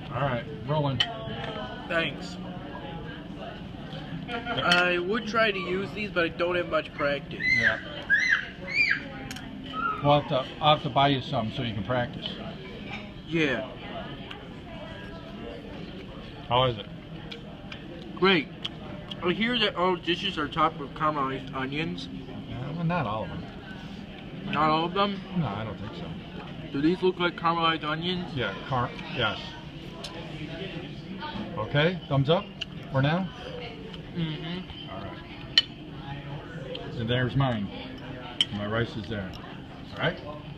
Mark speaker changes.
Speaker 1: All right, rolling.
Speaker 2: Thanks. I would try to use these, but I don't have much practice.
Speaker 1: Yeah. I'll have to buy you some so you can practice.
Speaker 2: Yeah.
Speaker 1: How is it?
Speaker 2: Great. I hear that all dishes are topped with caramelized onions.
Speaker 1: Well, not all of them.
Speaker 2: Not all of them?
Speaker 1: No, I don't think so.
Speaker 2: Do these look like caramelized onions?
Speaker 1: Yeah, yes. Okay, thumbs up for now?
Speaker 2: Mm-hmm.
Speaker 1: All right. And there's mine. My rice is there. All right?